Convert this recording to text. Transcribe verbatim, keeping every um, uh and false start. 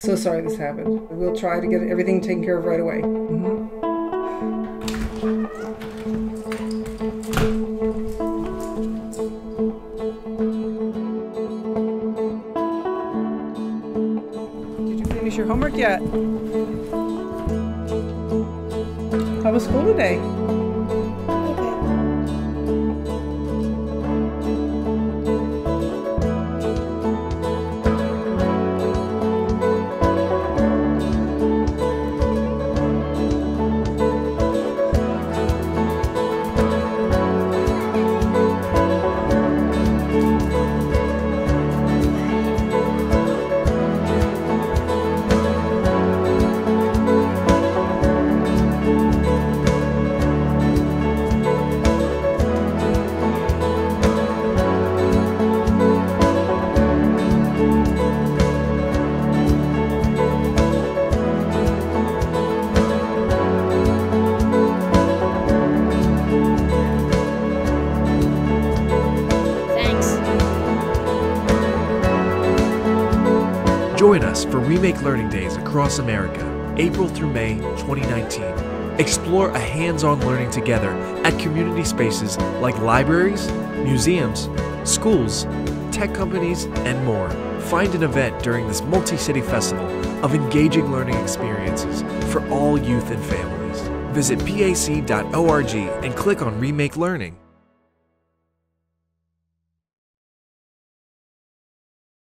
So sorry this happened. We'll try to get everything taken care of right away. Mm-hmm. Did you finish your homework yet? How was school today? Join us for Remake Learning Days across America, April through May twenty nineteen. Explore a hands-on learning together at community spaces like libraries, museums, schools, tech companies, and more. Find an event during this multi-city festival of engaging learning experiences for all youth and families. Visit P A C dot org and click on Remake Learning.